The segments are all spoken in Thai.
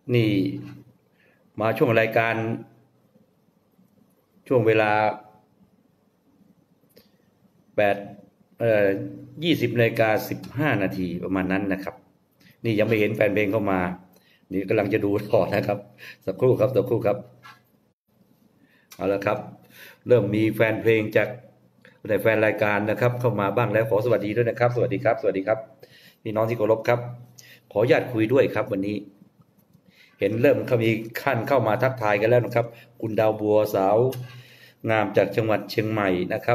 นี่มาช่วงรายการช่วงเวลา820:15 นาทีประมาณนั้นนะครับนี่ยังไม่เห็นแฟนเพลงเข้ามานี่กำลังจะดูต่อนะครับสักครู่ครับเอาละครับเริ่มมีแฟนเพลงจากในแฟนรายการนะครับเข้ามาบ้างแล้วขอสวัสดีด้วยนะครับสวัสดีครับพี่น้องที่เคารพครับขออนุญาตคุยด้วยครับวันนี้เห็นเริ่มเขามีขั้นเข้ามาทักทายกันแล้วนะครับคุณดาวบัวสาวงามจากจังหวัดเชียงใหม่นะครับ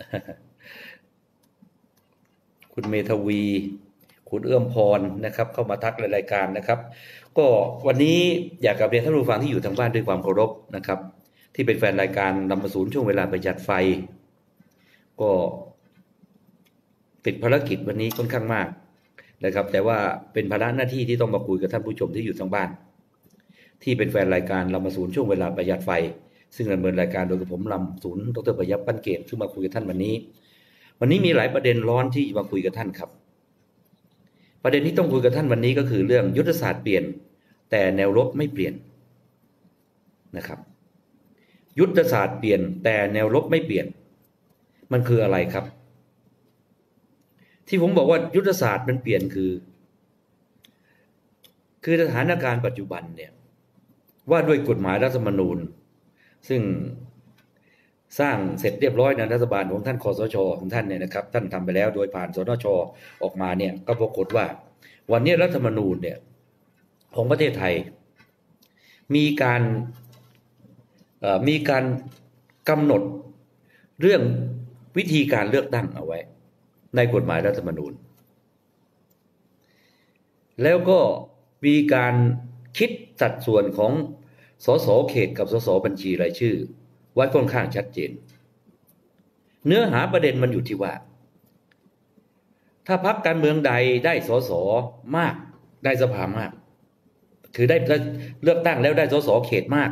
คุณเมทวีคุณเอื้อมพรนะครับเข้ามาทักในรายการนะครับก็วันนี้อยากกลับเรียนท่านผู้ฟังที่อยู่ทางบ้านด้วยความเคารพนะครับที่เป็นแฟนรายการนำมาศูนย์ช่วงเวลาประหยัดไฟก็ติดภารกิจวันนี้ค่อนข้างมากนะครับแต่ว่าเป็นภาระหน้าที่ที่ต้องมาคุยกับท่านผู้ชมที่อยู่ทางบ้านที่เป็นแฟนรายการนำมาศูนย์ช่วงเวลาประหยัดไฟซึ่งดำเนินรายการโดยผมลำศูนย์ดร.ประยับปั้นเกตซึ่งมาคุยกับท่านวันนี้มีหลายประเด็นร้อนที่มาคุยกับท่านครับประเด็นที่ต้องคุยกับท่านวันนี้ก็คือเรื่องยุทธศาสตร์เปลี่ยนแต่แนวรบไม่เปลี่ยนนะครับยุทธศาสตร์เปลี่ยนแต่แนวรบไม่เปลี่ยนมันคืออะไรครับที่ผมบอกว่ายุทธศาสตร์มันเปลี่ยนคือสถานการณ์ปัจจุบันเนี่ยว่าด้วยกฎหมายรัฐธรรมนูญซึ่งสร้างเสร็จเรียบร้อยในรัฐบาลของท่านคสช.ของท่านเนี่ยนะครับท่านทำไปแล้วโดยผ่านสนช.ออกมาเนี่ยก็ปรากฏว่าวันนี้รัฐธรรมนูญเนี่ยของประเทศไทยมีการกำหนดเรื่องวิธีการเลือกตั้งเอาไว้ในกฎหมายรัฐธรรมนูญแล้วก็มีการคิดสัดส่วนของสสเขตกับสสบัญชีรายชื่อไว้ค่อนข้างชัดเจนเนื้อหาประเด็นมันอยู่ที่ว่าถ้าพรรคการเมืองใดได้สสมากได้สภามากคือได้เลือกตั้งแล้วได้สสเขตมาก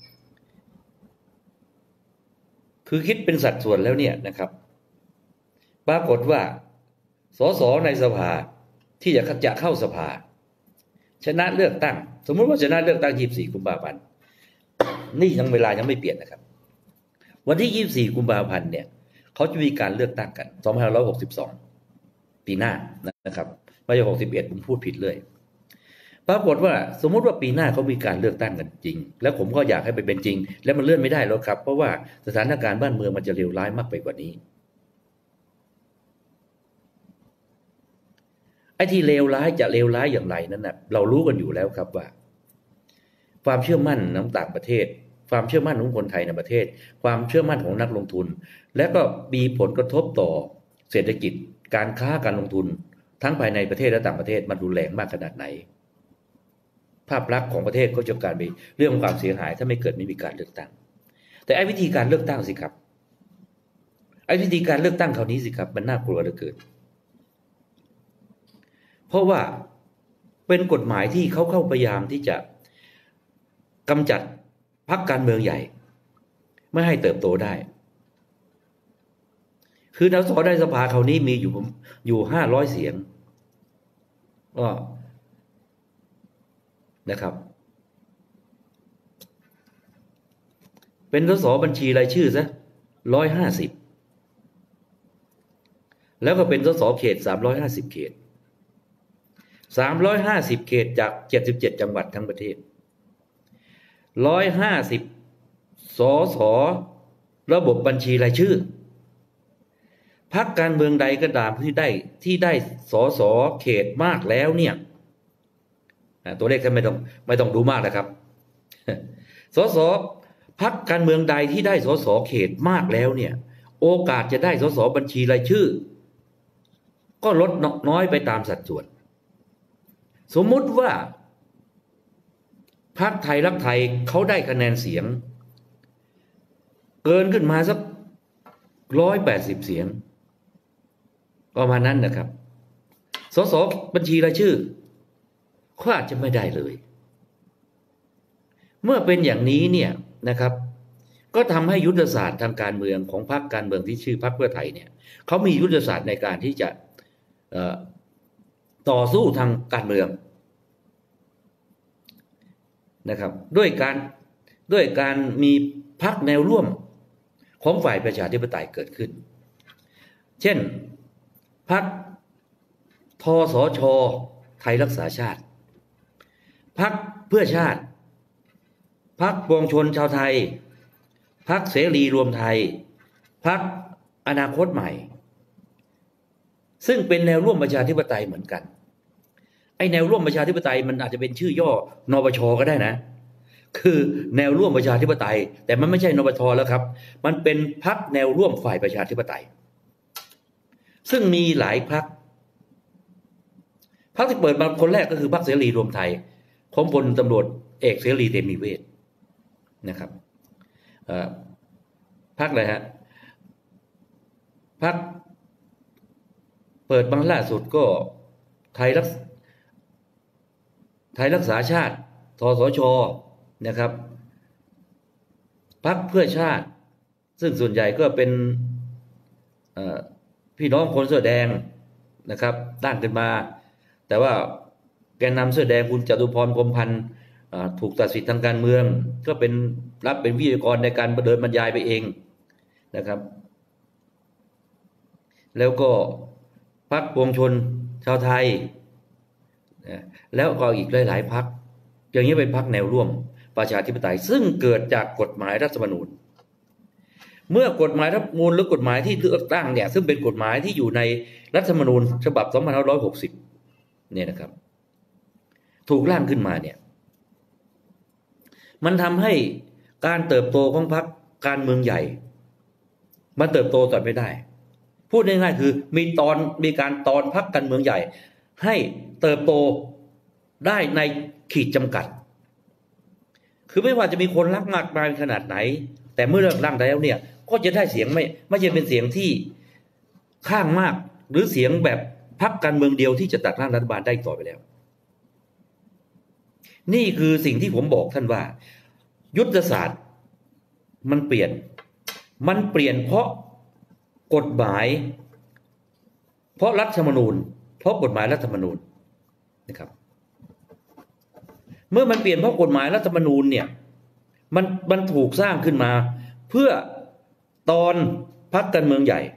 คือคิดเป็นสัดส่วนแล้วเนี่ยนะครับปรากฏว่าสสในสภาที่จะเข้าสภาชนะเลือกตั้งสมมติว่าชนะเลือกตั้ง24 กุมภาพันธ์นี่เวลายังไม่เปลี่ยนนะครับวันที่24 กุมภาพันธ์เนี่ยเขาจะมีการเลือกตั้งกัน2562ปีหน้านะครับไม่ใช่61ผมพูดผิดเลยปรากฏว่าสมมติว่าปีหน้าเขามีการเลือกตั้งกันจริงแล้วผมก็อยากให้ไปเป็นจริงแล้วมันเลื่อนไม่ได้แล้วครับเพราะว่าสถานการณ์บ้านเมืองมันจะเลวร้ายมากไปกว่านี้ไอ้ที่เลวร้ายจะเลวร้ายอย่างไรนั้นนะเรารู้กันอยู่แล้วครับว่าความเชื่อมั่นของต่างประเทศความเชื่อมั่นของคนไทยในประเทศความเชื่อมั่นของนักลงทุนและก็มีผลกระทบต่อเศรษฐกิจการค้าการลงทุนทั้งภายในประเทศและต่างประเทศมันรุนแรงมากขนาดไหนภาพลักษณ์ของประเทศก็จะกลายเป็นเรื่องของความเสียหายถ้าไม่มีการเลือกตั้งแต่ไอ้วิธีการเลือกตั้งสิครับไอ้วิธีการเลือกตั้งคราวนี้สิครับมันน่ากลัวเหลือเกินเพราะว่าเป็นกฎหมายที่เขาพยายามที่จะกำจัดพรรคการเมืองใหญ่ไม่ให้เติบโตได้คือสสในสภาคราวนี้มีอยู่500 เสียงก็นะครับเป็นสสบัญชีรายชื่อซะ150แล้วก็เป็นสสเขต350 เขต350 เขตจาก77 จังหวัดทั้งประเทศ150สสระบบบัญชีรายชื่อพรรคการเมืองใดก็ตามที่ได้สสเขตมากแล้วเนี่ยตัวเลขท่านไม่ต้องดูมากนะครับสสพรรคการเมืองใดที่ได้สสเขตมากแล้วเนี่ยโอกาสจะได้สสบัญชีรายชื่อก็ลดน้อยไปตามสัดส่วนสมมุติว่าพรรคไทยรักไทยเขาได้คะแนนเสียงเกินขึ้นมาสัก180 เสียงประมาณนั้นนะครับสสบัญชีรายชื่อก็อาจจะไม่ได้เลยเมื่อเป็นอย่างนี้เนี่ยนะครับก็ทำให้ยุทธศาสตร์ทางการเมืองของพรรคการเมืองที่ชื่อพรรคเพื่อไทยเนี่ยเขามียุทธศาสตร์ในการที่จะต่อสู้ทางการเมืองนะครับด้วยการมีพรรคแนวร่วมของฝ่ายประชาธิปไตยเกิดขึ้นเช่นพรรคทสช.ไทยรักษาชาติพรรคเพื่อชาติพรรคปวงชนชาวไทยพรรคเสรีรวมไทยพรรคอนาคตใหม่ซึ่งเป็นแนวร่วมประชาธิปไตยเหมือนกันไอแนวร่วมประชาธิปไตยมันอาจจะเป็นชื่อย่อนปช.ก็ได้นะคือแนวร่วมประชาธิปไตยแต่มันไม่ใช่นปช.แล้วครับมันเป็นพรรคแนวร่วมฝ่ายประชาธิปไตยซึ่งมีหลายพรรคที่เปิดมาคนแรกก็คือพรรคเสรีรวมไทยของพลตำรวจเอกเสรีเตมีเวชนะครับพรรคอะไรฮะพรรคเปิดมาล่าสุดก็ไทยรักษาชาติทสช.นะครับพรรคเพื่อชาติซึ่งส่วนใหญ่ก็เป็นพี่น้องคนเสื้อแดงนะครับตั้งขึ้นมาแต่ว่าแกนนำเสื้อแดงคุณจตุพรพรหมพันธ์ถูกตัดสิทธิ์ทางการเมืองก็เป็นวิทยากรในการเดินบรรยายไปเองนะครับแล้วก็พรรคปวงชนชาวไทยแล้วก็อีกหลายๆพรรคอย่างนี้เป็นพรรคแนวร่วมประชาธิปไตยซึ่งเกิดจากกฎหมายรัฐธรรมนูญเมื่อกฎหมายรัฐธรรมนูญหรือกฎหมายที่เลือกตั้งเนี่ยซึ่งเป็นกฎหมายที่อยู่ในรัฐธรรมนูญฉบับ2560เนี่ยนะครับถูกร่างขึ้นมาเนี่ยมันทำให้การเติบโตของพรรคการเมืองใหญ่มันเติบโตต่อไปได้พูดง่ายๆคือมีการตอนพรรคการเมืองใหญ่ให้เติบโตได้ในขีดจำกัดคือไม่ว่าจะมีคนรักมากมายขนาดไหนแต่เมื่อเลือกตั้งแล้วเนี่ยก็จะได้เสียงไม่ใช่เป็นเสียงที่ข้างมากหรือเสียงแบบพรรคการเมืองเดียวที่จะตัดร่างรัฐบาลได้ต่อไปแล้วนี่คือสิ่งที่ผมบอกท่านว่ายุทธศาสตร์มันเปลี่ยนเพราะกฎหมายเพราะรัฐธรรมนูญเพราะกฎหมายรัฐธรรมนูญนะครับเมื่อมันเปลี่ยนเพราะกฎหมายรัฐธรรมนูญเนี่ยมันถูกสร้างขึ้นมาเพื่อตอนพรรคการเมืองใหญ่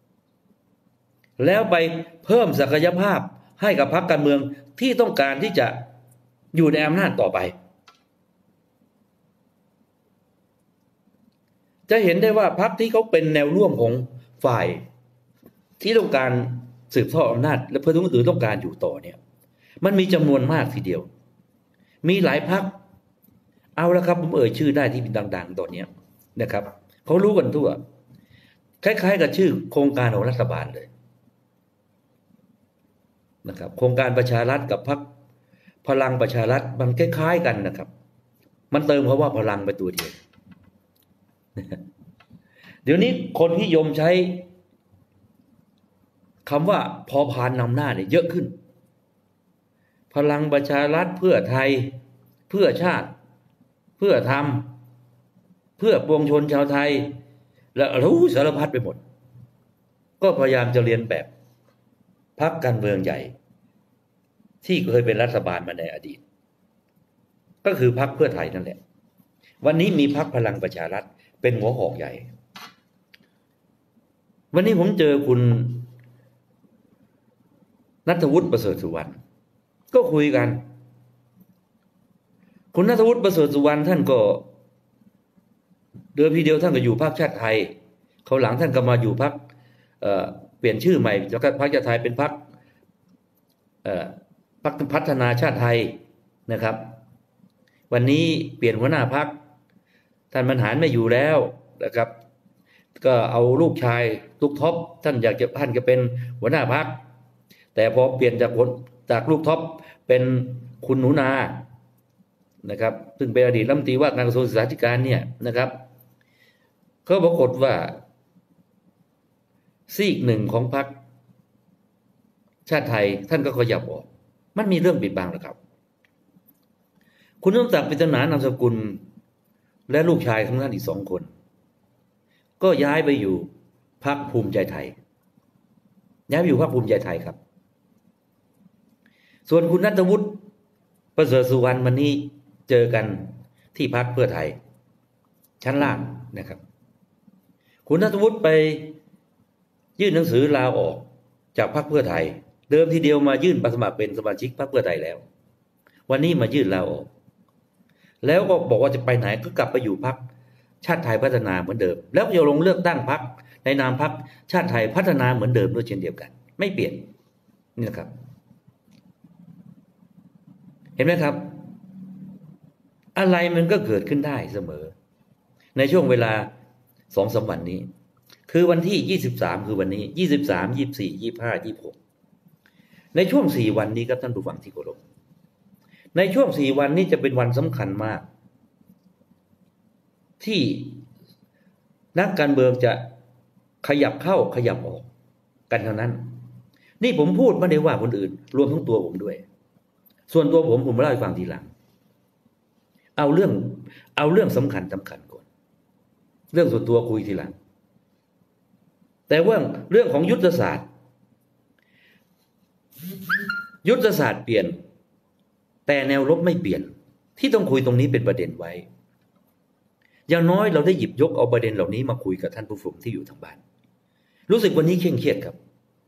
แล้วไปเพิ่มศักยภาพให้กับพรรคการเมืองที่ต้องการที่จะอยู่ในอำนาจต่อไปจะเห็นได้ว่าพรรคที่เขาเป็นแนวร่วมของฝ่ายที่ต้องการสืบทอดอำนาจและเพื่อทุกคนอื่นต้องการอยู่ต่อเนี่ยมันมีจำนวนมากทีเดียวมีหลายพรรคเอาละครับผมชื่อได้ที่เป็นดังๆตอนนี้นะครับเขารู้กันทั่วคล้ายๆกับชื่อโครงการของรัฐบาลเลยนะครับโครงการประชารัฐกับพรรคพลังประชารัฐมันคล้ายๆกันนะครับมันเติมคำว่าพลังไปตัวเดียวเดี๋ยวนี้คนนิยมใช้คำว่าพอพานนำหน้าเนี่ยเยอะขึ้นพลังประชารัฐเพื่อไทยเพื่อชาติเพื่อธรรมเพื่อปวงชนชาวไทยและรู้สารพัดไปหมดก็พยายามจะเรียนแบบพรรคการเมืองใหญ่ที่เคยเป็นรัฐบาลมาในอดีตก็คือพรรคเพื่อไทยนั่นแหละวันนี้มีพรรคพลังประชารัฐเป็นหัวหอกใหญ่วันนี้ผมเจอคุณณัฐวุฒิประเสริฐสุวรรณก็คุยกันคุณณัฐวุฒิประเสริฐสุวรรณท่านก็เดิมทีเดียวท่านก็อยู่พรรคชาติไทยเขาหลังท่านก็มาอยู่พรรคเปลี่ยนชื่อใหม่จากพรรคชาติไทยเป็นพรรคพัฒนาชาติไทยนะครับวันนี้เปลี่ยนหัวหน้าพรรคท่านบรรหารไม่อยู่แล้วนะครับก็เอาลูกชายลูกท็อปท่านจะเป็นหัวหน้าพรรคแต่พอเปลี่ยนจากลูกท็อปเป็นคุณหนูนานะครับซึ่งเป็นอดีตรัฐมนตรีว่าการกระทรวงศึกษาธิการเนี่ยนะครับก็ปรากฏว่าซีกหนึ่งของพรรคชาติไทยท่านก็ขยับออกมันมีเรื่องปิดบังหรือครับคุณสมศักดิ์ ปริศนานามสกุลและลูกชายของท่านอีก2 คนก็ย้ายไปอยู่พรรคภูมิใจไทยครับส่วนคุณณัฐวุฒิประเสริฐสุวรรณวันนี้เจอกันที่พรรคเพื่อไทยชั้นล่างนะครับคุณณัฐวุฒิไปยื่นหนังสือลาออกจากพรรคเพื่อไทยเดิมทีเดียวมายื่นสมัครเป็นสมาชิกพรรคเพื่อไทยแล้ววันนี้มายื่นลาออกแล้วก็บอกว่าจะไปไหนก็กลับไปอยู่พรรคชาติไทยพัฒนาเหมือนเดิมแล้วจะลงเลือกตั้งพรรคในนามพรรคชาติไทยพัฒนาเหมือนเดิมด้วยเช่นเดียวกันไม่เปลี่ยนนี่นะครับเห็นไหมครับอะไรมันก็เกิดขึ้นได้เสมอในช่วงเวลา2-3 วันนี้คือวันที่23คือวันนี้23 24 25 26ในช่วง4วันนี้ครับท่านผู้ฟังที่เคารพในช่วง4วันนี้จะเป็นวันสำคัญมากที่นักการเมืองจะขยับเข้าขยับออกกันเท่านั้นนี่ผมพูดไม่ได้ว่าคนอื่นรวมทั้งตัวผมด้วยส่วนตัวผมเล่าให้ฟังทีหลังเอาเรื่องสำคัญก่อนเรื่องส่วนตัวคุยทีหลังแต่ว่าเรื่องของยุทธศาสตร์เปลี่ยนแต่แนวรบไม่เปลี่ยนที่ต้องคุยตรงนี้เป็นประเด็นไว้อย่างน้อยเราได้หยิบยกเอาประเด็นเหล่านี้มาคุยกับท่านผู้ชมที่อยู่ทางบ้านรู้สึกวันนี้เคร่งเครียดครับ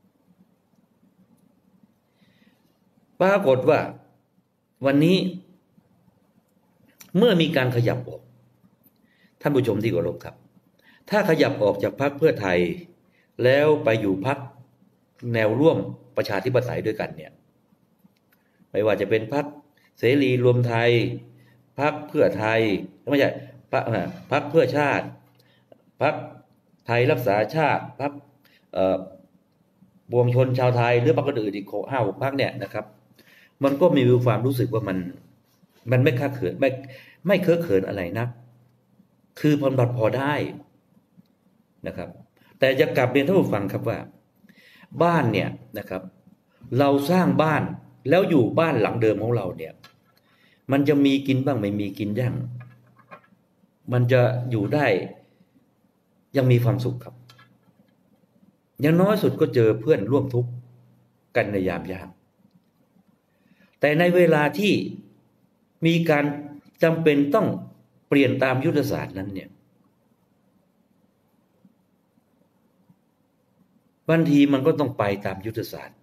ปรากฏว่าวันนี้เมื่อมีการขยับออกท่านผู้ชมที่เคารพครับถ้าขยับออกจากพรรคเพื่อไทยแล้วไปอยู่พรรคแนวร่วมประชาธิปไตยด้วยกันเนี่ยไม่ว่าจะเป็นพรรคเสรีรวมไทยพรรคเพื่อไทยไม่ใช่พรรคเพื่อชาติพรรคไทยรักษาชาติพรรคปวงชนชาวไทยหรือพรรคอื่นอีก5-6 พรรคเนี่ยนะครับมันก็มีความรู้สึกว่ามันไม่เคอะเขินไม่เคอะเขินอะไรนักคือพอได้นะครับแต่จะกลับเรียนท่านผู้ฟังครับว่าบ้านเนี่ยนะครับเราสร้างบ้านแล้วอยู่บ้านหลังเดิมของเราเนี่ยมันจะมีกินบ้างไม่มีกินบ้างมันจะอยู่ได้ยังมีความสุขครับอย่างน้อยสุดก็เจอเพื่อนร่วมทุกข์กันในยามยากแต่ในเวลาที่มีการจำเป็นต้องเปลี่ยนตามยุทธศาสตร์นั้นเนี่ยบางทีมันก็ต้องไปตามยุทธศาสตร์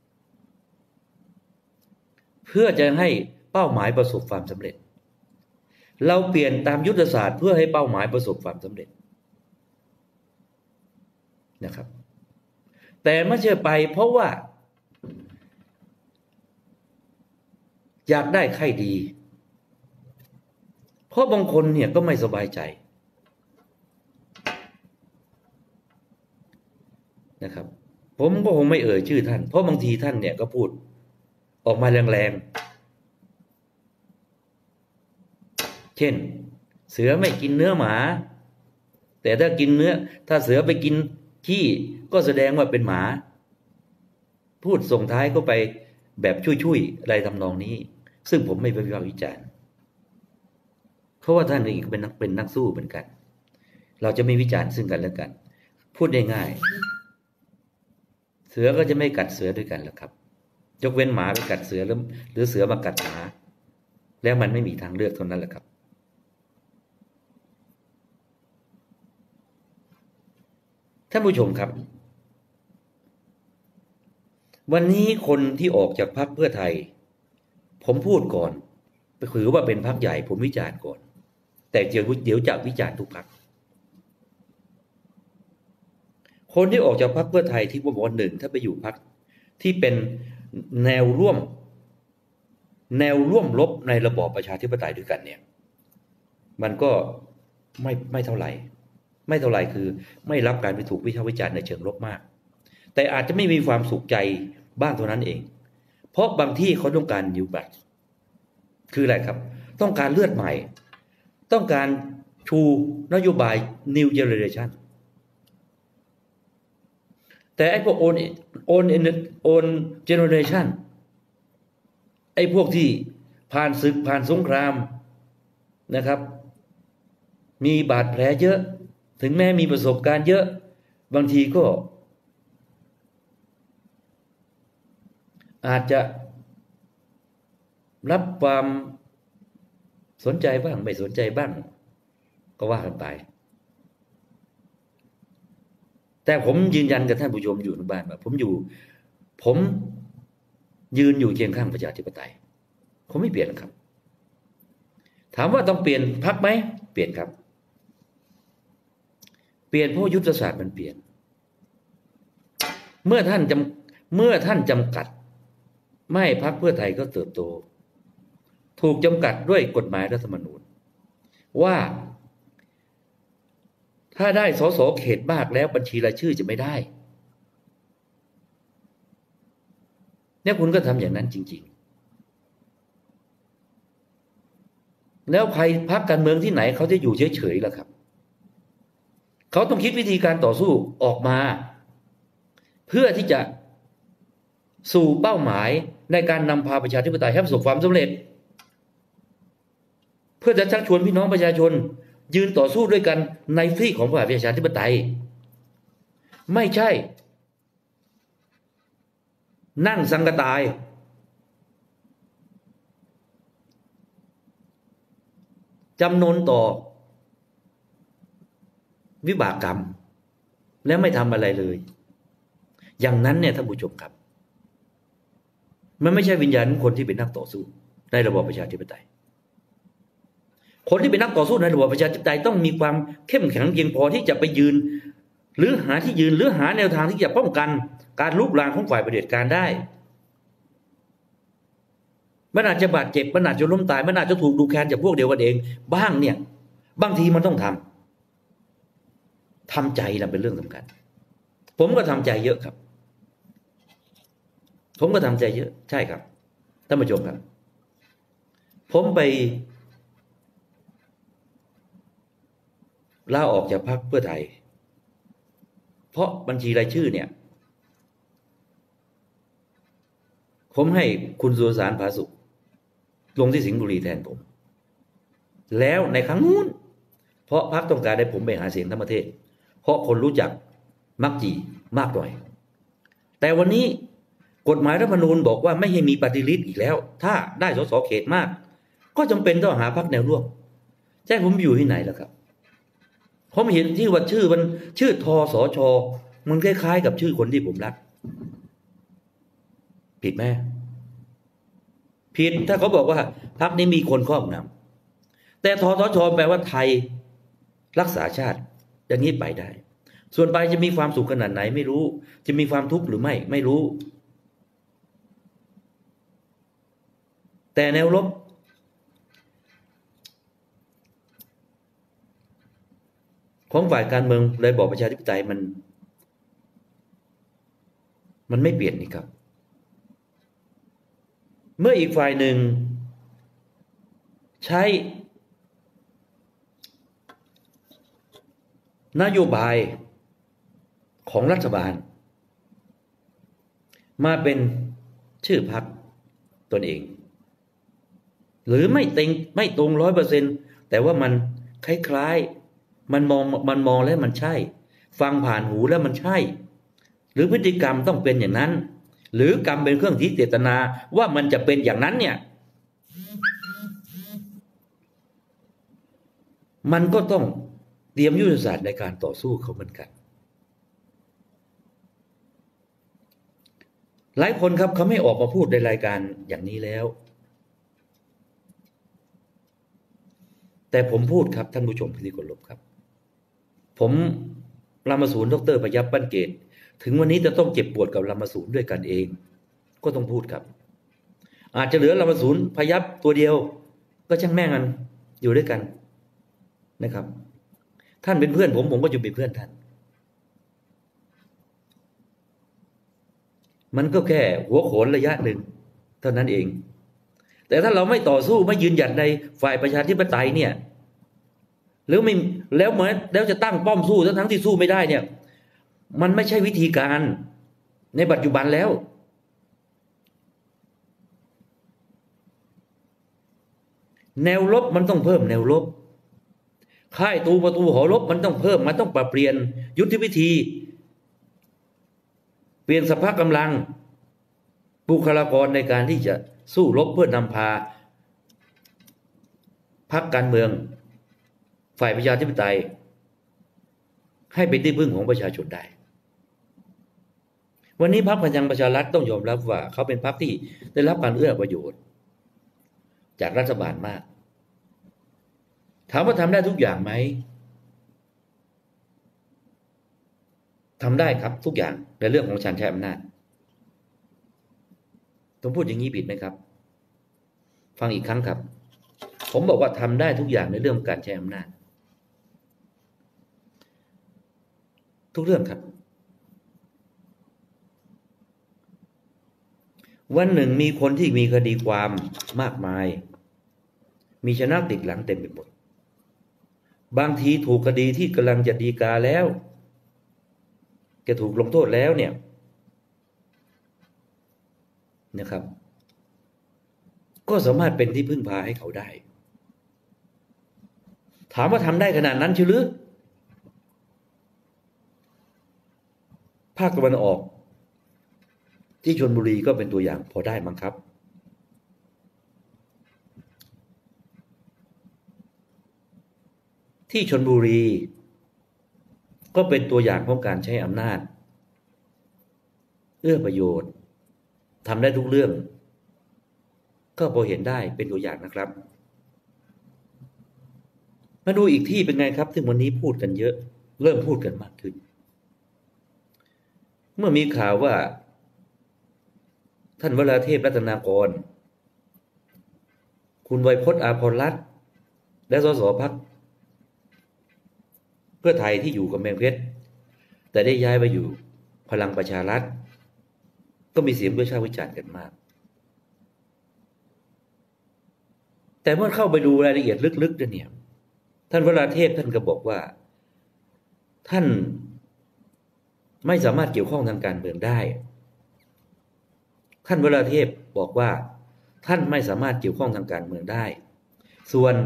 เพื่อจะให้เป้าหมายประสบความสำเร็จเราเปลี่ยนตามยุทธศาสตร์เพื่อให้เป้าหมายประสบความสำเร็จนะครับแต่ไม่ใช่ไปเพราะว่าอยากได้ใครดีเพราะบางคนเนี่ยก็ไม่สบายใจนะครับผมก็คงไม่เอ่ยชื่อท่านเพราะบางทีท่านเนี่ยก็พูดออกมาแรงๆเช่นเสือไม่กินเนื้อหมาแต่ถ้าเสือไปกินขี้ก็แสดงว่าเป็นหมาพูดส่งท้ายก็ไปแบบช่วยๆอะไรทำนองนี้ซึ่งผมไม่ไปวิพากษ์วิจารณ์เพราะว่าท่านเองเป็นนักสู้เหมือนกันเราจะไม่วิจารณ์ซึ่งกันและกันพูดง่ายๆเสือก็จะไม่กัดเสือด้วยกันแล้วครับยกเว้นหมาไปกัดเสือหรือเสือมากัดหมาแล้วมันไม่มีทางเลือกเท่านั้นแหละครับท่านผู้ชมครับวันนี้คนที่ออกจากพรรคเพื่อไทยผมพูดก่อนไปถือว่าเป็นพรรคใหญ่ผมวิจารณ์ก่อนแต่เดี๋ยวจะวิจารณ์ทุกพรรคคนที่ออกจากพรรคเพื่อไทยที่ว่า1ถ้าไปอยู่พรรคที่เป็นแนวร่วมรบในระบอบประชาธิปไตยด้วยกันเนี่ยมันก็ไม่เท่าไหร่คือไม่รับการถูกวิพากษ์วิจารณ์ในเชิงลบมากแต่อาจจะไม่มีความสุขใจบ้างเท่านั้นเองเพราะบางที่เขาต้องการ New Blood คืออะไรครับต้องการเลือดใหม่ต้องการชูนโยบาย New Generation แต่ไอ้พวก own generation ไอ้พวกที่ผ่านศึกผ่านสงครามนะครับมีบาดแผลเยอะถึงแม้มีประสบการณ์เยอะบางทีก็อาจจะรับความสนใจบ้างไม่สนใจบ้างก็ว่ากันไปแต่ผมยืนยันกับท่านผู้ชมอยู่ในบ้านว่าผมยืนอยู่เคียงข้างประชาธิปไตยผมไม่เปลี่ยนครับถามว่าต้องเปลี่ยนพรรคไหมเปลี่ยนครับเปลี่ยนเพราะยุทธศาสตร์มันเปลี่ยนเมื่อท่านจำกัดไม่ให้พรรคเพื่อไทยก็เติบโตถูกจำกัดด้วยกฎหมายรัฐธรรมนูญว่าถ้าได้สสเขตมากแล้วบัญชีรายชื่อจะไม่ได้เนี่ยคุณก็ทำอย่างนั้นจริงๆแล้วใครพรรคการเมืองที่ไหนเขาจะอยู่เฉยๆล่ะครับเขาต้องคิดวิธีการต่อสู้ออกมาเพื่อที่จะสู่เป้าหมายในการนำพาประชาธิปไตยให้ประสบความสำเร็จเพื่อจะชักชวนพี่น้องประชาชนยืนต่อสู้ด้วยกันในที่ของฝ่ายประชาธิปไตยไม่ใช่นั่งสังกตายจำนนต่อวิบากกรรมและไม่ทำอะไรเลยอย่างนั้นเนี่ยท่านผู้ชมครับมันไม่ใช่วิญญาณคนที่เป็นนักต่อสู้ในระบอบประชาธิปไตยคนที่เป็นนักต่อสู้ในระบอบประชาธิปไตยต้องมีความเข้มแข็งเพียงพอที่จะไปยืนหรือหาที่ยืนหรือหาแนวทางที่จะป้องกันการลุกลามของฝ่ายเผด็จการได้มันอาจจะบาดเจ็บมันอาจจะล้มตายมันอาจจะถูกดูแคลนจากพวกเดียวกันเองบ้างเนี่ยบางทีมันต้องทำใจนะเป็นเรื่องสำคัญผมก็ทำใจเยอะครับผมก็ทำใจเยอะใช่ครับท่านผู้ชมครับผมไปลาออกจากพรรคเพื่อไทยเพราะบัญชีรายชื่อเนี่ยผมให้คุณสุรสารผาสุกลงที่สิงห์บุรีแทนผมแล้วในครั้งนู้นเพราะพรรคต้องการให้ผมไปหาเสียงทั้งประเทศเพราะคนรู้จักมักจีมากหน่อยแต่วันนี้กฎหมายรัฐธรรมนูญบอกว่าไม่ให้มีปฏิริษีอีกแล้วถ้าได้สสเขตมากก็จำเป็นต้องหาพรรคแนวร่วมใช่ผมอยู่ที่ไหนล่ะครับผมเห็นที่ว่าชื่อมันชื่อทสชมันคล้ายๆกับชื่อคนที่ผมรักผิดไหมผิดถ้าเขาบอกว่าพรรคนี้มีคนครอบงำแต่ทสชแปลว่าไทยรักษาชาติอย่างนี้ไปได้ส่วนไปจะมีความสุขขนาดไหนไม่รู้จะมีความทุกข์หรือไม่รู้แต่แนวรบของฝ่ายการเมืองเลยบอกประชาธิปไตยมันไม่เปลี่ยนนี่ครับเมื่ออีกฝ่ายหนึ่งใช้นโยบายของรัฐบาลมาเป็นชื่อพรรคตนเองหรือไม่ตรง100%แต่ว่ามันคล้ายๆมันมองแล้วมันใช่ฟังผ่านหูแล้วมันใช่หรือพฤติกรรมต้องเป็นอย่างนั้นหรือกรรมเป็นเครื่องชี้เจตนาว่ามันจะเป็นอย่างนั้นเนี่ยมันก็ต้องเตรียมยุทธศาสตร์ในการต่อสู้เขาเหมือนกันหลายคนครับเขาไม่ออกมาพูดในรายการอย่างนี้แล้วแต่ผมพูดครับท่านผู้ชมที่เคารพครับผมรามสูรดร.พยัพปั้นเกตถึงวันนี้จะต้องเจ็บปวดกับรามสูรด้วยกันเองก็ต้องพูดครับอาจจะเหลือรามสูรพยัพตัวเดียวก็ช่างแม่งกันอยู่ด้วยกันนะครับท่านเป็นเพื่อนผมก็จะเป็นเพื่อนท่านมันก็แค่หัวโขนระยะหนึ่งเท่านั้นเองแต่ถ้าเราไม่ต่อสู้ไม่ยืนหยัดในฝ่ายประชาธิปไตยเนี่ยหรือไม่แล้วจะตั้งป้อมสู้ทั้งที่สู้ไม่ได้เนี่ยมันไม่ใช่วิธีการในปัจจุบันแล้วแนวรบมันต้องเพิ่มแนวรบค่ายประตูหอรบมันต้องเพิ่มมันต้องปรับเปลี่ยนยุทธวิธีเปลี่ยนสภาพกำลังบุคลากรในการที่จะสู้รบเพื่อนำพาพรรคการเมืองฝ่ายประชาธิปไตยให้เป็นที่พึ่งของประชาชนได้วันนี้พรรคพลังประชารัฐต้องยอมรับว่าเขาเป็นพรรคที่ได้รับการเอื้อประโยชน์จากรัฐบาลมากถามว่าทำได้ทุกอย่างไหมทำได้ครับทุกอย่างในเรื่องของการใช้อำนาจผมพูดอย่างนี้ผิดไหมครับฟังอีกครั้งครับผมบอกว่าทำได้ทุกอย่างในเรื่องการใช้อำนาจทุกเรื่องครับวันหนึ่งมีคนที่มีคดีความมากมายมีชนะติดหลังเต็มไปหมดบางทีถูกคดีที่กำลังจะฎีกาแล้วจะถูกลงโทษแล้วเนี่ยนะครับก็สามารถเป็นที่พึ่งพาให้เขาได้ถามว่าทำได้ขนาดนั้นใช่หรือภาคตะวันออกที่ชลบุรีก็เป็นตัวอย่างพอได้มั้งครับที่ชลบุรีก็เป็นตัวอย่างของการใช้อำนาจเอื้อประโยชน์ทำได้ทุกเรื่องก็พอเห็นได้เป็นตัวอย่างนะครับมาดูอีกที่เป็นไงครับซึ่งวันนี้พูดกันเยอะเริ่มพูดกันมากขึ้นเมื่อมีข่าวว่าท่านวราเทพรัตนากรคุณไวยพจน์อาภรณ์รัตน์และสสพรรคเพื่อไทยที่อยู่กำแพงเพชรแต่ได้ย้ายไปอยู่พลังประชารัฐก็มีเสียงวิพากษ์วิจารณ์กันมากแต่เมื่อเข้าไปดูรายละเอียดลึกๆเนี่ยท่านวราเทพท่านก็บอกว่าท่านไม่สามารถเกี่ยวข้องทางการเมืองได้ท่านวราเทพบอกว่าท่านไม่สามารถเกี่ยวข้องทางการเมืองได้ส่วน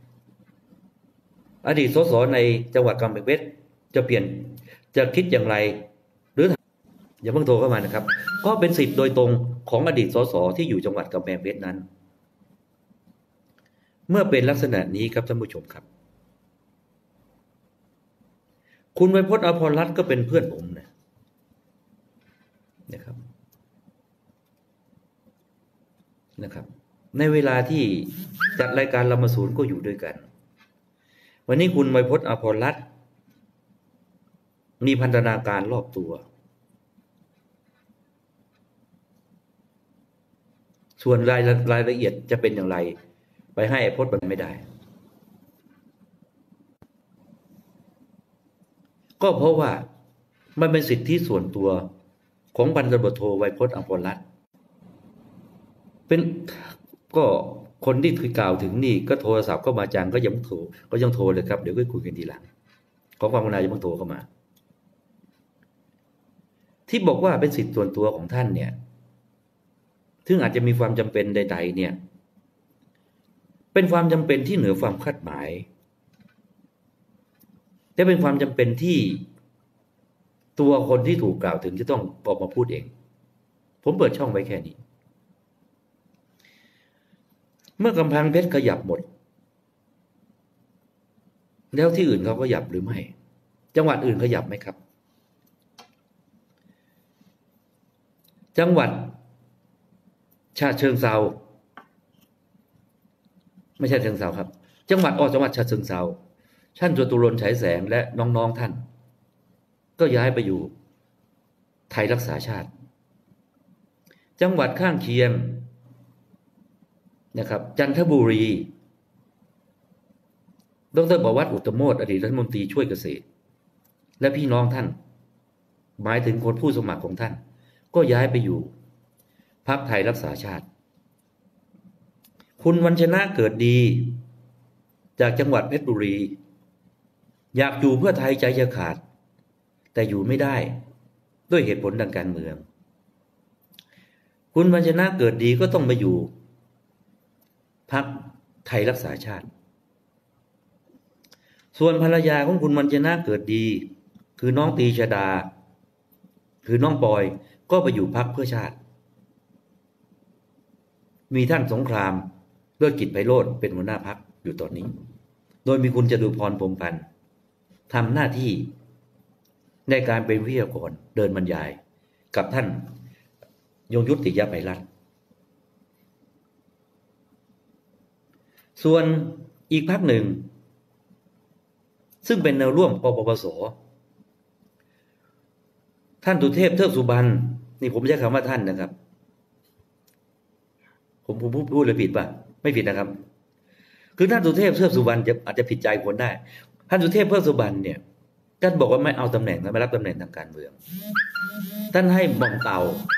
อดีตสสในจังหวัดกำแพงเพชรจะคิดอย่างไรหรืออย่าเพิ่งโทรเข้ามานะครับก็เป็นสิทธิ์โดยตรงของอดีตสสที่อยู่จังหวัดกำแพงเพชรนั้นเมื่อเป็นลักษณะนี้ครับท่านผู้ชมครับคุณไวยพจน์อาภรณ์รัตน์ก็เป็นเพื่อนผมนะครับในเวลาที่จัดรายการลำมาศูนย์ก็อยู่ด้วยกันวันนี้คุณไวยพจน์อาภรณ์รัตน์มีพันธนาการรอบตัวส่วนรายละเอียดจะเป็นอย่างไรไปให้ไอ้พจน์มันไม่ได้ก็เพราะว่ามันเป็นสิทธิส่วนตัวของพันตำรวจโทไวยพจน์อาภรณ์รัตน์เป็นก็คนที่กล่าวถึงนี่ก็โทรศัพท์เข้ามาจังก็ยังโทรเลยครับเดี๋ยวก็คุยกันทีหลังขอความกรุณาอย่าเพิ่งโทรเข้ามาที่บอกว่าเป็นสิทธิส่วนตัวของท่านเนี่ยซึ่งอาจจะมีความจำเป็นใดๆเนี่ยเป็นความจำเป็นที่เหนือความคาดหมายแต่เป็นความจำเป็นที่ตัวคนที่ถูกกล่าวถึงจะต้องออกมาพูดเองผมเปิดช่องไว้แค่นี้เมื่อกำแพงเพชรขยับหมดแล้วที่อื่นเขาขยับหรือไม่จังหวัดอื่นขยับไหมครับจังหวัดฉะเชิงเทราไม่ใช่เชิงเทราครับจังหวัดฉะเชิงเทราท่านจตุรนต์ฉายแสงและน้องๆท่านก็ย้ายไปอยู่ไทยรักษาชาติจังหวัดข้างเคียงนะครับจันทบุรีดร.ประวัติอุตตโมทอดีตรัฐมนตรีช่วยเกษตรและพี่น้องท่านหมายถึงคนผู้สมัครของท่านก็ย้ายไปอยู่พรรคไทยรักษาชาติคุณวันชนะเกิดดีจากจังหวัดเพชรบุรีอยากอยู่เพื่อไทยใจจะขาดแต่อยู่ไม่ได้ด้วยเหตุผลทางการเมืองคุณวันชนะเกิดดีก็ต้องมาอยู่พรรคไทยรักษาชาติส่วนภรรยาของคุณวันชนะเกิดดีคือน้องตีชดาคือน้องปอยก็ไปอยู่พรรคเพื่อชาติมีท่านสงครามเลิศกิจไพโรจน์เป็นหัวหน้าพรรคอยู่ตอนนี้โดยมีคุณจตุพรพรหมพันธ์ทำหน้าที่ในการเป็นวิทยากรเดินบรรยายกับท่านยงยุทธ ติยไพรัตน์ส่วนอีกพรรคหนึ่งซึ่งเป็นแนวร่วมกปปส.ท่านสุเทพเทือกสุบรรณนี่ผมใช้คำว่าท่านนะครับ ผมพูดเลยผิดป่ะไม่ผิดนะครับคือท่านสุเทพเทือกสุบรรณอาจจะผิดใจคนได้ท่านสุเทพเทือกสุบรรณเนี่ยท่านบอกว่าไม่เอาตำแหน่งไม่รับตำแหน่งทางการเมืองท่านให้หม่อมเต่า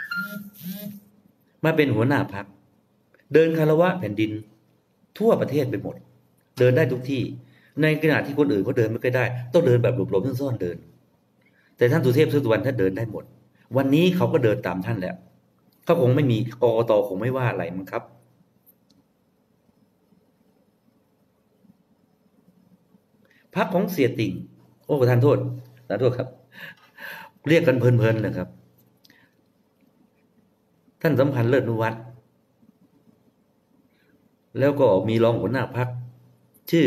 มาเป็นหัวหน้าพรรคเดินคารวะแผ่นดินทั่วประเทศไปหมดเดินได้ทุกที่ในขณะที่คนอื่นเขาเดินไม่ค่อยได้ต้องเดินแบบหลบๆซ่อนๆเดินแต่ท่านสุเทพเทือกสุบรรณท่านเดินได้หมดวันนี้เขาก็เดินตามท่านแล้วเขาคงไม่มีกกต.คงไม่ว่าอะไรมั้งครับพรรคของเสียติ่งโอ้ประธานโทษครับเรียกกันเพลินๆนะครับท่านสัมพันธ์เลิศนุวัฒน์แล้วก็มีรองหัวหน้าพรรคชื่อ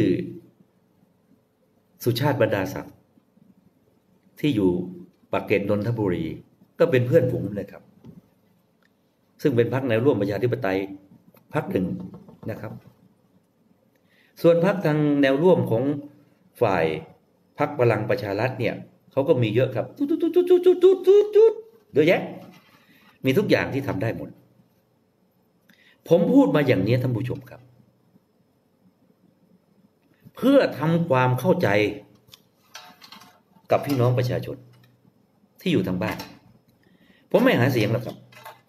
สุชาติบรรดาศักดิ์ที่อยู่ปากเกร็ดนนทบุรีก็เป็นเพื่อนผมเลยครับซึ่งเป็นพรรคแนวร่วมประชาธิปไตยพรรคหนึ่งนะครับส่วนพรรคทางแนวร่วมของฝ่ายพรรคพลังประชารัฐเนี่ยเขาก็มีเยอะครับเยอะแยะมีทุกอย่างที่ทำได้หมดผมพูดมาอย่างนี้ท่านผู้ชมครับเพื่อทำความเข้าใจกับพี่น้องประชาชนที่อยู่ทางบ้านผมไม่หาเสียงหรอกครับ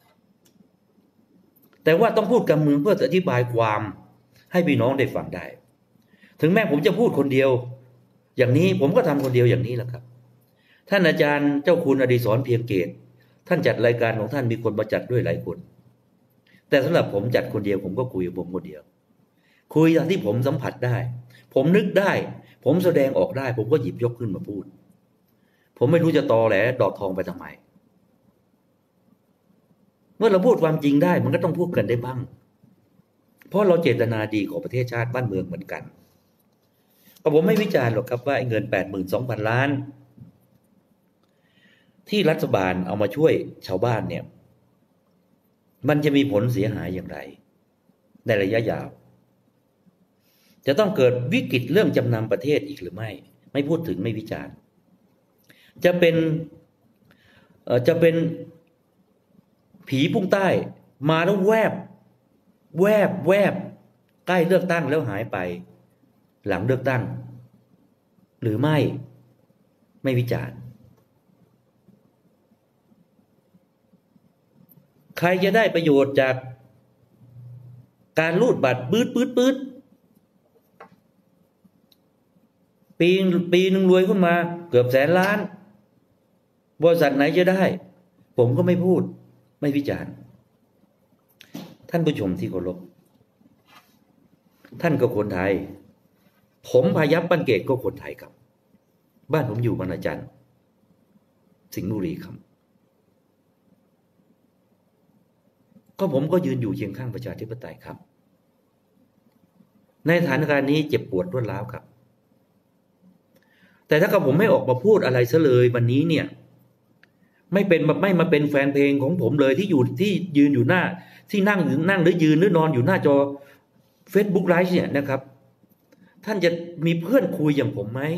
แต่ว่าต้องพูดการเมืองเพื่ออธิบายความให้พี่น้องได้ฟังได้ถึงแม้ผมจะพูดคนเดียวอย่างนี้ผมก็ทำคนเดียวอย่างนี้แหละครับท่านอาจารย์เจ้าคุณอดิศรเพียงเกตท่านจัดรายการของท่านมีคนมาจัดด้วยหลายคนแต่สำหรับผมจัดคนเดียวผมก็คุยกับผมคนเดียวคุยอย่างที่ผมสัมผัสได้ผมนึกได้ผมแสดงออกได้ผมก็หยิบยกขึ้นมาพูดผมไม่รู้จะตอแหลดอกทองไปทำไมเมื่อเราพูดความจริงได้มันก็ต้องพูดกันได้บ้างเพราะเราเจตนาดีของประเทศชาติบ้านเมืองเหมือนกันก็ผมไม่วิจารณ์หรอกครับว่าเงิน 82,000 ล้านที่รัฐบาลเอามาช่วยชาวบ้านเนี่ยมันจะมีผลเสียหายอย่างไรในระยะยาวจะต้องเกิดวิกฤตเรื่องจำนำประเทศอีกหรือไม่พูดถึงไม่วิจารณ์จะเป็นผีพุ่งใต้มาแล้วแวบใกล้เลือกตั้งแล้วหายไปหลังเลือกตั้งหรือไม่วิจารณ์ใครจะได้ประโยชน์จากการรูดบัตรปื๊ดปีนึงรวยขึ้นมาเกือบ100,000 ล้านบริษัทไหนจะได้ผมก็ไม่พูดไม่วิจารณ์ท่านผู้ชมที่เคารพท่านก็คนไทยผมพายัพปั้นเกตก็คนไทยครับบ้านผมอยู่บางระจันสิงห์บุรีครับก็ผมก็ยืนอยู่เคียงข้างประชาธิปไตยครับในสถานการณ์นี้เจ็บปวดรวดร้าวครับแต่ถ้ากับผมไม่ออกมาพูดอะไรซะเลยวันนี้เนี่ยไม่มาเป็นแฟนเพลงของผมเลยที่ยืนอยู่หน้าที่นั่งหรือยืนหรือนอนอยู่หน้าจอ Facebook Live เนี่ยนะครับท่านจะมีเพื่อนคุยอย่างผมไหม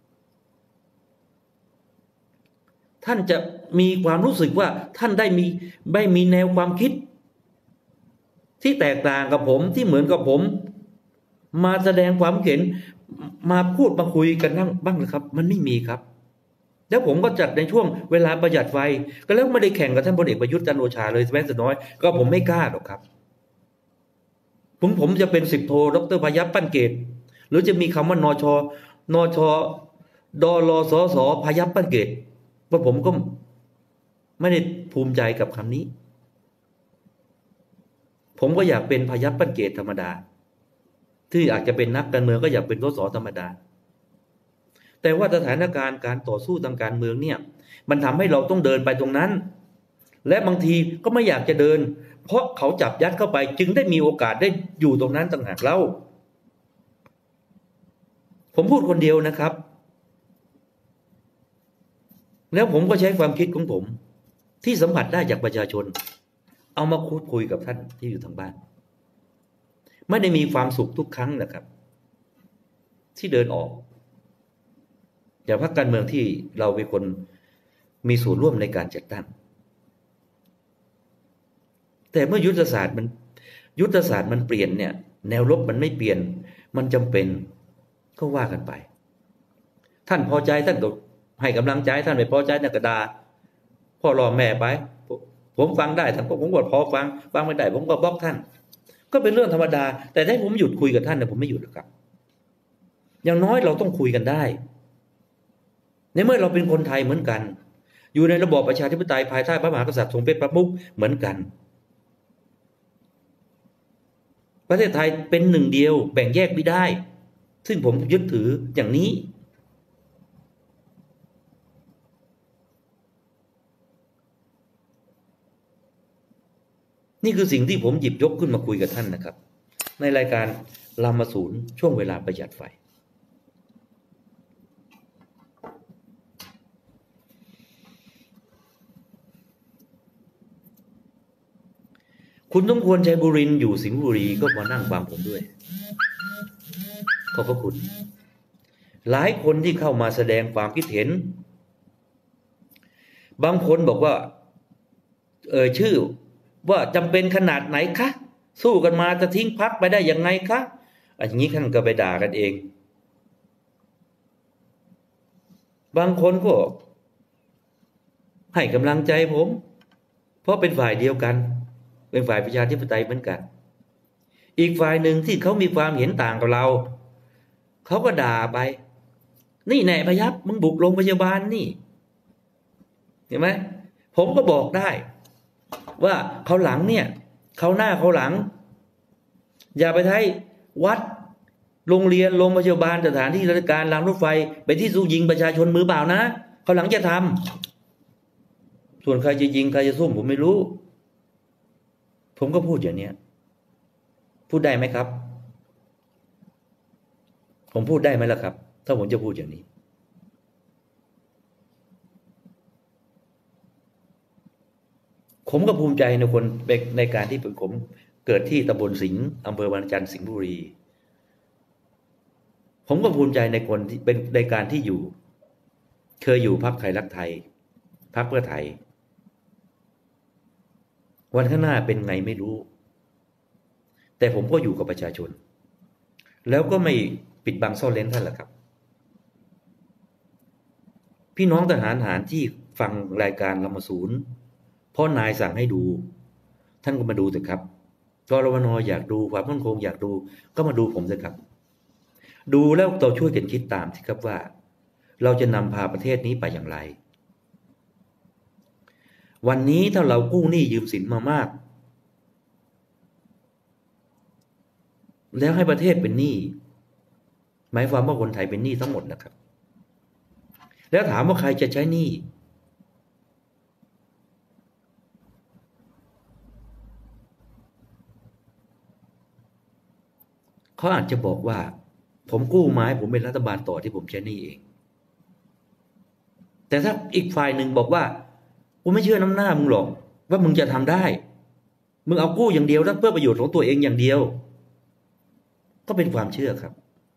ท่านจะมีความรู้สึกว่าท่านได้มีแนวความคิดที่แตกต่างกับผมที่เหมือนกับผมมาแสดงความเห็นมาพูดมาคุยกันบ้างหรือครับมันไม่มีครับแล้วผมก็จัดในช่วงเวลาประหยัดไฟก็แล้วไม่ได้แข่งกับท่านพลเอกประยุทธ์จันทร์โอชาเลยแม้แต่น้อยก็ผมไม่กล้าหรอกครับผมจะเป็น10 โทดร.พยัพปั้นเกตหรือจะมีคำว่านชดลสสพยัพปั้นเกตว่าผมก็ไม่ได้ภูมิใจกับคำนี้ผมก็อยากเป็นพยัพปั้นเกตธรรมดาที่อาจจะเป็นนักการเมืองก็อยากเป็นสสธรรมดาแต่ว่าสถานการณ์การต่อสู้ทางการเมืองเนี่ยมันทำให้เราต้องเดินไปตรงนั้นและบางทีก็ไม่อยากจะเดินเพราะเขาจับยัดเข้าไปจึงได้มีโอกาสได้อยู่ตรงนั้นต่างหากเล่าผมพูดคนเดียวนะครับแล้วผมก็ใช้ความคิดของผมที่สัมผัสได้จากประชาชนเอามาพูดคุยกับท่านที่อยู่ทางบ้านไม่ได้มีความสุขทุกครั้งนะครับที่เดินออกจากพรรคการเมืองที่เราเป็นคนมีส่วนร่วมในการจัดตั้งแต่เมื่อยุทธศาสตร์มันเปลี่ยนเนี่ยแนวรบมันไม่เปลี่ยนมันจำเป็นก็ว่ากันไปท่านพอใจท่านก็ให้กำลังใจท่านไม่พอใจท่านก็ด่าพ่อรอแม่ไปผมฟังได้ท่านผมก็พอฟังไม่ได้ผมก็บล็อกท่านก็เป็นเรื่องธรรมดาแต่ถ้าผมหยุดคุยกับท่านเนี่ยผมไม่หยุดหรอกครับอย่างน้อยเราต้องคุยกันได้ในเมื่อเราเป็นคนไทยเหมือนกันอยู่ในระบอบประชาธิปไตยภายใต้พระมหากษัตริย์ทรงเป็นประมุขเหมือนกันประเทศไทยเป็นหนึ่งเดียวแบ่งแยกไม่ได้ซึ่งผมยึดถืออย่างนี้นี่คือสิ่งที่ผมหยิบยกขึ้นมาคุยกับท่านนะครับในรายการลามาศูนย์ช่วงเวลาประหยัดไฟคุณต้องควรใจบุรินทร์อยู่สิงห์บุรีก็มานั่งฟังผมด้วยขอบพระคุณหลายคนที่เข้ามาแสดงความคิดเห็นบางคนบอกว่าชื่อว่าจำเป็นขนาดไหนคะสู้กันมาจะทิ้งพรรคไปได้ยังไงคะอย่างนี้ท่านก็ไปด่ากันเองบางคนก็ให้กำลังใจผมเพราะเป็นฝ่ายเดียวกันเป็นฝ่ายประชาธิปไตยเหมือนกันอีกฝ่ายหนึ่งที่เขามีความเห็นต่างกับเราเขาก็ด่าไปนี่แน่พยับมึงบุกโรงพยาบาลนี่เห็นไหมผมก็บอกได้ว่าเขาหลังเนี่ยเขาหน้าเขาหลังอย่าไปใช้วัดโรงเรียนโรงพยาบาลสถานที่ราชการรางรถไฟไปที่สู้ยิงประชาชนมือเปล่านะเขาหลังจะทำส่วนใครจะยิงใครจะซุ่มผมไม่รู้ผมก็พูดอย่างนี้พูดได้ไหมครับผมพูดได้ไหมล่ะครับถ้าผมจะพูดอย่างนี้ผมก็ภูมิใจในคนในการที่ผมเกิดที่ตำบลสิงห์อำเภอวันจันทร์สิงห์บุรีผมก็ภูมิใจในคนที่เป็นในการที่อยู่เคยอยู่พรรคไทยรักไทยพรรคเพื่อไทยวันข้างหน้าเป็นไงไม่รู้แต่ผมก็อยู่กับประชาชนแล้วก็ไม่ปิดบังซ่อนเร้นท่านหรอกครับพี่น้องทหารที่ฟังรายการลามาศูนย์เพราะนายสั่งให้ดูท่านก็มาดูเถอะครับกรวนอยากดูความมั่นคงอยากดูก็มาดูผมเถอะครับดูแล้วเราช่วยกันคิดตามสิครับว่าเราจะนำพาประเทศนี้ไปอย่างไรวันนี้ถ้าเรากู้หนี้ยืมสินมามากแล้วให้ประเทศเป็นหนี้หมายความว่าคนไทยเป็นหนี้ทั้งหมดนะครับแล้วถามว่าใครจะใช้หนี้เขาอาจจะบอกว่าผมกู้มาให้ผมเป็นรัฐบาลต่อที่ผมใช้หนี้เองแต่ถ้าอีกฝ่ายหนึ่งบอกว่ากูไม่เชื่อน้ำหน้ามึงหรอกว่ามึงจะทำได้มึงเอากู้อย่างเดียวแล้วเพื่อประโยชน์ของตัวเองอย่างเดียวก็เป็นความเชื่อครับ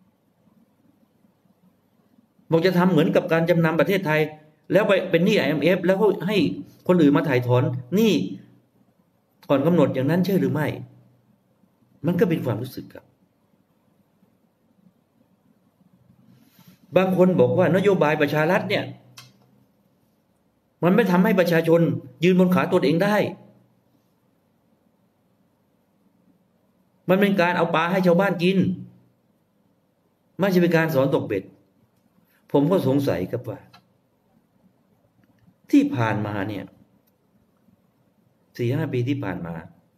บอกจะทำเหมือนกับการจำนำประเทศไทยแล้วไปเป็นหนี้ IMF แล้วก็ให้คนอื่นมาถ่ายถอนหนี้ก่อนกำหนดอย่างนั้นใช่หรือไม่มันก็เป็นความรู้สึกครับบางคนบอกว่านโยบายประชารัฐเนี่ยมันไม่ทำให้ประชาชนยืนบนขาตัวเองได้มันเป็นการเอาปลาให้ชาวบ้านกินไม่ใช่เป็นการสอนตกเบ็ดผมก็สงสัยครับว่าที่ผ่านมาเนี่ย 4-5 ปีที่ผ่านมา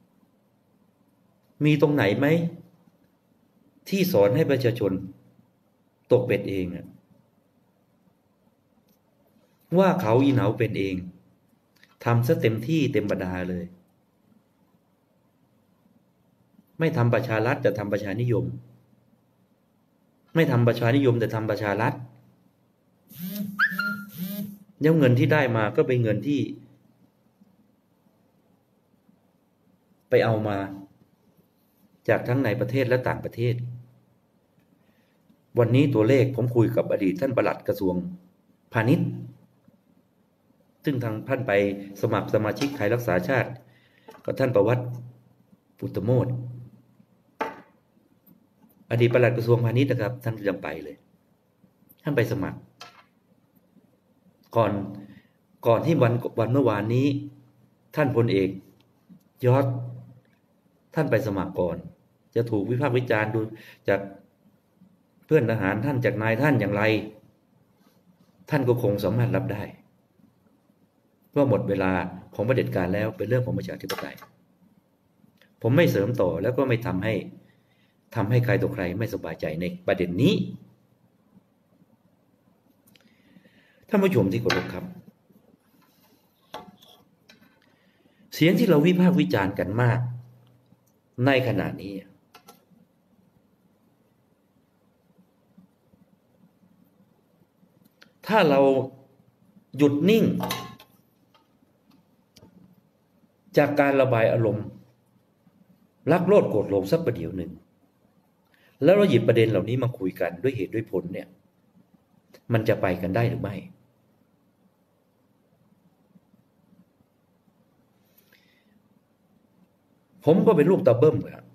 มีตรงไหนไหมที่สอนให้ประชาชนตกเบ็ดเองว่าเขาอีเหนาเป็นเองทำซะเต็มที่เต็มบรรดาเลยไม่ทำประชารัฐแต่ทำประชานิยมไม่ทำประชานิยมแต่ทำประชารัฐแล้วเงินที่ได้มาก็เป็นเงินที่ไปเอามาจากทั้งในประเทศและต่างประเทศวันนี้ตัวเลขผมคุยกับอดีตท่านปลัดกระทรวงพาณิชย์ซึ่งทางท่านไปสมัครสมาชิกไทยรักษาชาติกับท่านประวัติปุตตโมทอดีตปลัดกระทรวงพาณิชย์นะครับท่านยังไปเลยท่านไปสมัครก่อนที่วันเมื่อวานนี้ท่านพลเอกยอดท่านไปสมัครก่อนจะถูกวิพากษ์วิจารณ์ดูจากเพื่อนทหารท่านจากนายท่านอย่างไรท่านก็คงสามารถรับได้ว่าหมดเวลาของเผด็จการแล้วเป็นเรื่องของประชาธิปไตยผมไม่เสริมต่อแล้วก็ไม่ทำให้ใครต่อใครไม่สบายใจในประเด็นนี้ท่านผู้ชมที่เคารพครับเสียงที่เราวิพากษ์วิจารณ์กันมากในขณะนี้ถ้าเราหยุดนิ่งจากการระบายอารมณ์รักโลภโกรธหลงสักประเดี๋ยวหนึ่งแล้วเราหยิบประเด็นเหล่านี้มาคุยกันด้วยเหตุด้วยผลเนี่ยมันจะไปกันได้หรือไม่ผมก็เป็นลูกตาเบิ้มครับ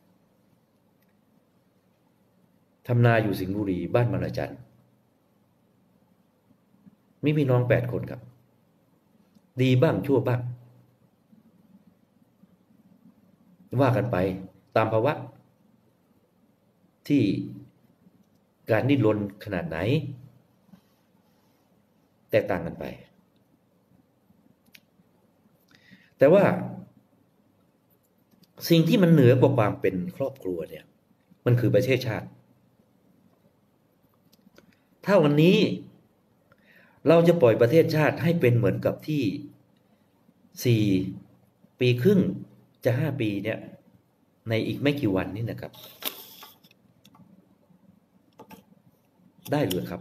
ทำนาอยู่สิงห์บุรีบ้านมะละจันมีพี่น้อง8 คนครับดีบ้างชั่วบ้างว่ากันไปตามภาวะที่การดิ้นรนขนาดไหนแตกต่างกันไปแต่ว่าสิ่งที่มันเหนือกว่าความเป็นครอบครัวเนี่ยมันคือประเทศชาติถ้าวันนี้เราจะปล่อยประเทศชาติให้เป็นเหมือนกับที่4 ปีครึ่งจะ5 ปีเนี่ยในอีกไม่กี่วันนี้นะครับได้หรือครับ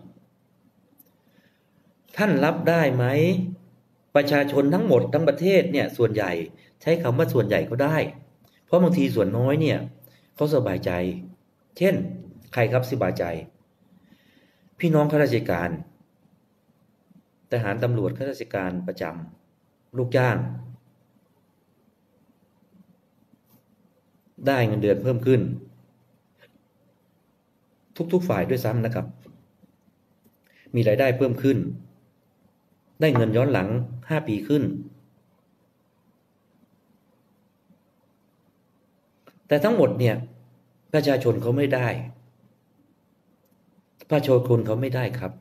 ท่านรับได้ไหมประชาชนทั้งหมดทั้งประเทศเนี่ยส่วนใหญ่ใช้คำว่าส่วนใหญ่ก็ได้เพราะบางทีส่วนน้อยเนี่ยเขาสบายใจเช่นใครครับสบายใจพี่น้องข้าราชการทหารตำรวจข้าราชการประจำลูกจ้างได้เงินเดือนเพิ่มขึ้นทุกๆฝ่ายด้วยซ้ำนะครับมีรายได้เพิ่มขึ้นได้เงินย้อนหลัง5 ปีขึ้นแต่ทั้งหมดเนี่ยประชาชนเขาไม่ได้ประชาชนเขาไม่ได้ครับ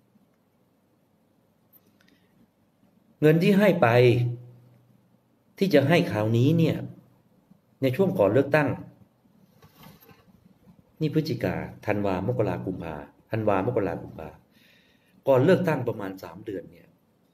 เงินที่ให้ไปที่จะให้คราวนี้เนี่ยในช่วงก่อนเลือกตั้งนี่พฤศจิกาธันวามกรากุมภาธันวามกรากุมภาก่อนเลือกตั้งประมาณ3 เดือนเนี่ย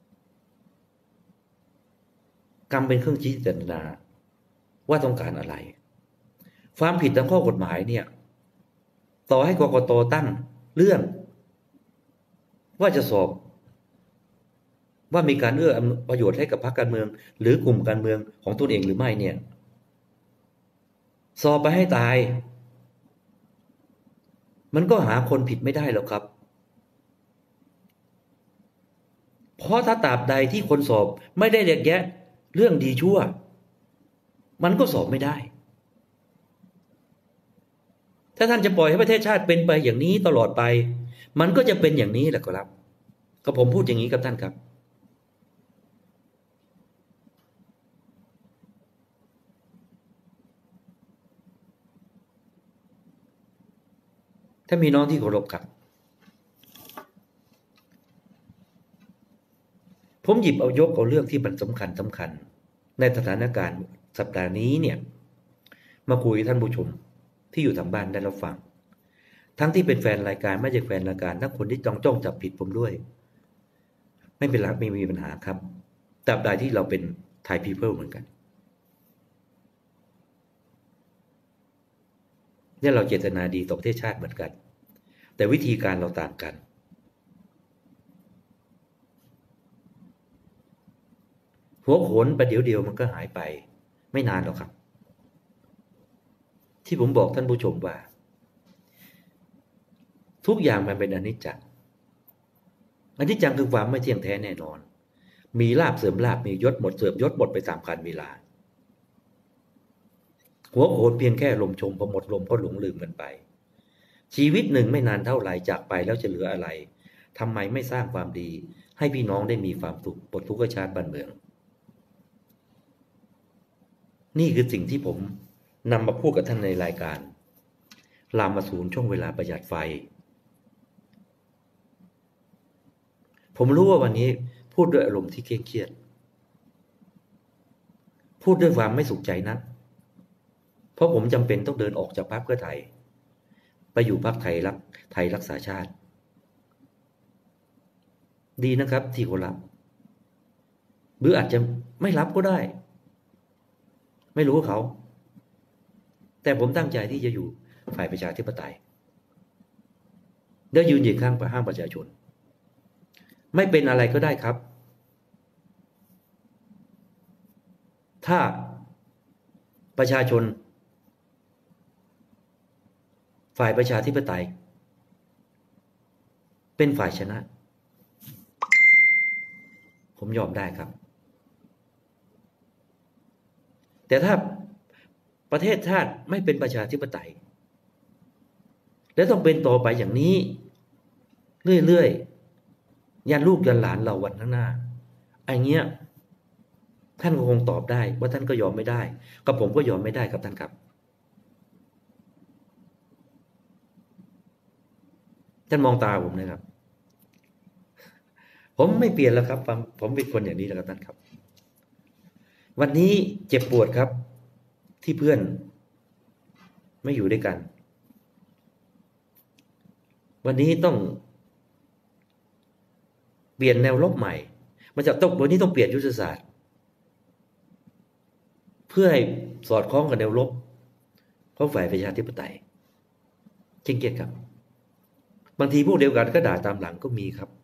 กรรมเป็นเครื่องชี้เจตนาว่าต้องการอะไรความผิดทางข้อกฎหมายเนี่ยต่อให้กกต.ตั้งเรื่องว่าจะสอบว่ามีการเอื้อประโยชน์ให้กับพรรคการเมืองหรือกลุ่มการเมืองของตนเองหรือไม่เนี่ยสอบไปให้ตายมันก็หาคนผิดไม่ได้หรอกครับเพราะถ้าตราบใดที่คนสอบไม่ได้แยกแยะเรื่องดีชั่วมันก็สอบไม่ได้ถ้าท่านจะปล่อยให้ประเทศชาติเป็นไปอย่างนี้ตลอดไปมันก็จะเป็นอย่างนี้แหละครับก็ผมพูดอย่างนี้กับท่านครับถ้ามีน้องที่เคารพครับผมหยิบเอาเรื่องที่มันสำคัญในสถานการณ์สัปดาห์นี้เนี่ยมาคุยกับท่านผู้ชมที่อยู่ทางบ้านได้รับฟังทั้งที่เป็นแฟนรายการไม่ใช่แฟนรายการทั้งคนที่จ้องจับผิดผมด้วยไม่เป็นไรไม่มีปัญหาครับตราบใดที่เราเป็นไทยพีเพิลเหมือนกันเนี่ยเราเจตนาดีต่อประเทศชาติเหมือนกันแต่วิธีการเราต่างกันหัวโขนประเดี๋ยวเดียวมันก็หายไปไม่นานหรอกครับที่ผมบอกท่านผู้ชมว่าทุกอย่างมันเป็นอนิจจังอนิจจังคือความไม่เที่ยงแท้แน่นอนมีลาภเสื่อมลาภมียศหมดเสื่อมยศหมดไปตามกาลเวลาหัวโขนเพียงแค่ลมชมพอหมดลมก็หลงลืมกันไปชีวิตหนึ่งไม่นานเท่าไหร่จากไปแล้วจะเหลืออะไรทำไมไม่สร้างความดีให้พี่น้องได้มีความสุขปลดทุกข์ชาติบ้านเมืองนี่คือสิ่งที่ผมนำมาพูดกับท่านในรายการรามสูรช่วงเวลาประหยัดไฟผมรู้ว่าวันนี้พูดด้วยอารมณ์ที่เครียดพูดด้วยความไม่สุขใจนักเพราะผมจำเป็นต้องเดินออกจากพรรคเพื่อไทยไปอยู่พรรคไทยรักษาชาติดีนะครับที่เขารับหรืออาจจะไม่รับก็ได้ไม่รู้เขาแต่ผมตั้งใจที่จะอยู่ฝ่ายประชาธิปไตยและยืนอยู่ข้างประชาชนไม่เป็นอะไรก็ได้ครับถ้าประชาชนฝ่ายประชาธิปไตยเป็นฝ่ายชนะผมยอมได้ครับแต่ถ้าประเทศชาติไม่เป็นประชาธิปไตยและต้องเป็นต่อไปอย่างนี้เรื่อยๆยันลูกยันหลานเราวันข้างหน้าไอ้เงี้ยท่านก็คงตอบได้ว่าท่านก็ยอมไม่ได้กับผมก็ยอมไม่ได้ครับท่านครับท่านมองตาผมนะครับผมไม่เปลี่ยนแล้วครับผมเป็นคนอย่างนี้แล้วครับท่านครับวันนี้เจ็บปวดครับที่เพื่อนไม่อยู่ด้วยกันวันนี้ต้องเปลี่ยนแนวรบใหม่มันจะต้องวันนี้ต้องเปลี่ยนยุทธศาสตร์เพื่อให้สอดคล้องกับแนวรบของฝ่ายประชาธิปไตยจริงๆครับบางทีพวกเดียวกันก็ด่าตามหลังก็มีครับ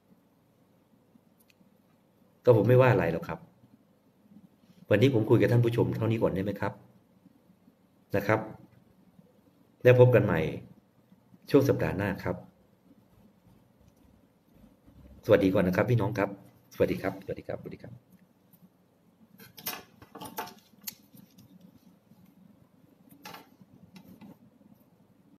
ก็ผมไม่ว่าอะไรหรอกครับวันนี้ผมคุยกับท่านผู้ชมเท่านี้ก่อนได้ไหมครับนะครับแล้วพบกันใหม่ช่วงสัปดาห์หน้าครับสวัสดีก่อนนะครับพี่น้องครับสวัสดีครับสวัสดีครับสวัสดีครับ